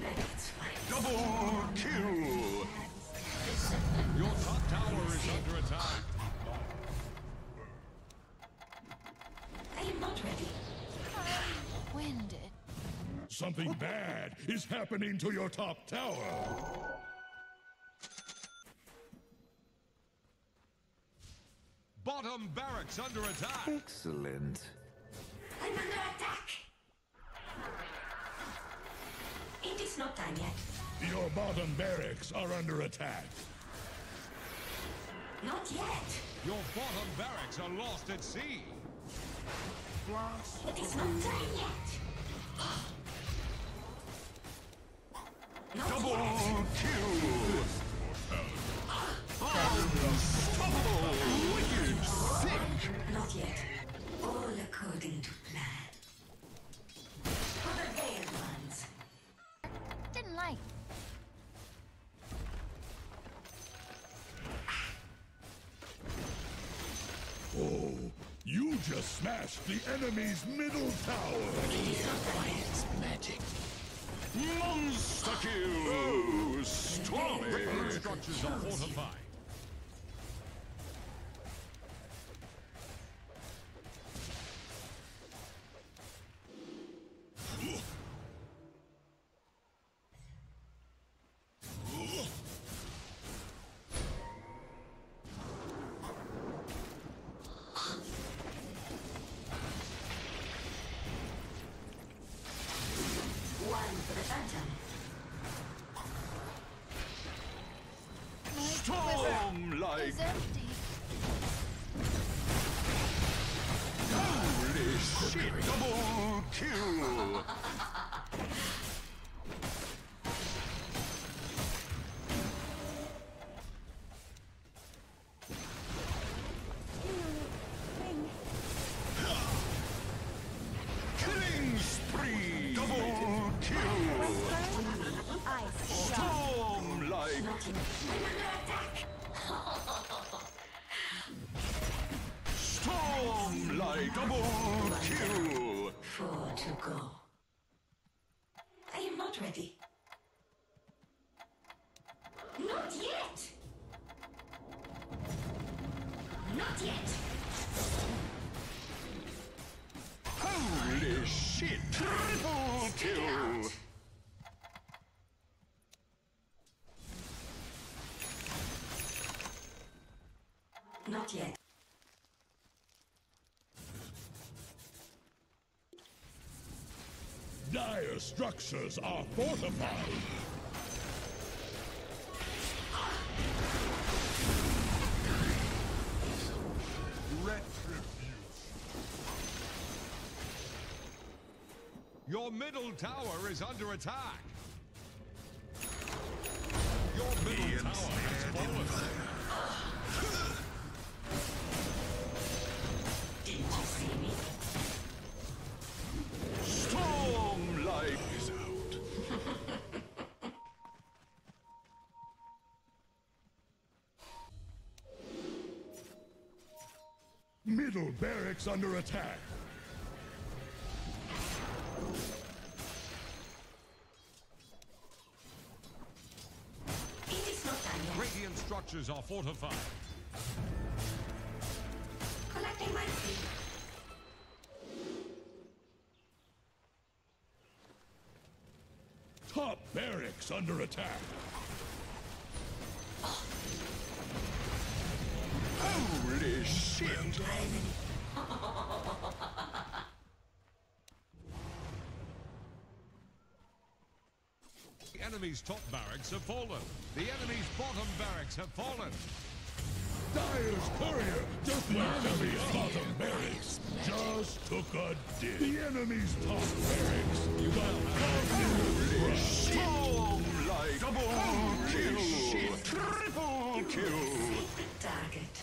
It's fine. Double kill! Your top tower is under attack. I am not ready. Winded. Something bad is happening to your top tower. Bottom barracks under attack. Excellent. I'm under attack. It is not time yet. Your bottom barracks are under attack. Not yet. Your bottom barracks are lost at sea. It is not time yet. Not Double yet. kill! Unstoppable! Wicked sick! Not yet. All according to plan. For the veiled ones. Didn't like. Oh, you just smashed the enemy's middle tower. Magic. Monster kill! Oh, stormy! Radiant structures are fortified. One for the phantom. Storm like It's empty. holy shit! Double kill! Killing spree! Double kill! Storm like I'm under attack. storm like double kill! 4 to go. I am not ready. Not yet. Not yet. Holy shit! Triple kill! Not yet. Dire structures are fortified. Your middle tower is under attack. Your middle tower has fallen. Didn't you see me? Storm like is out. Middle barracks under attack. It is not time yet. Radiant structures are fortified. Collecting my feet. Top barracks under attack. Holy shit! The enemy's top barracks have fallen. The enemy's bottom barracks have fallen. Dire's courier just the enemy's bottom barracks just took a dig. The enemy's top barracks got Holy storm like double kill! Triple kill! Secret target.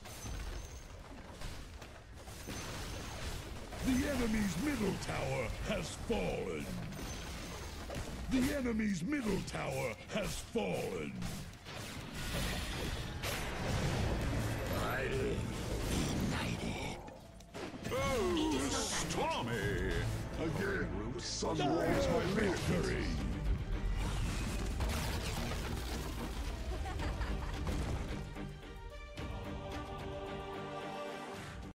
The enemy's middle tower has fallen. The enemy's middle tower has fallen. Oh, stormy! Again, the sun warms my Victory!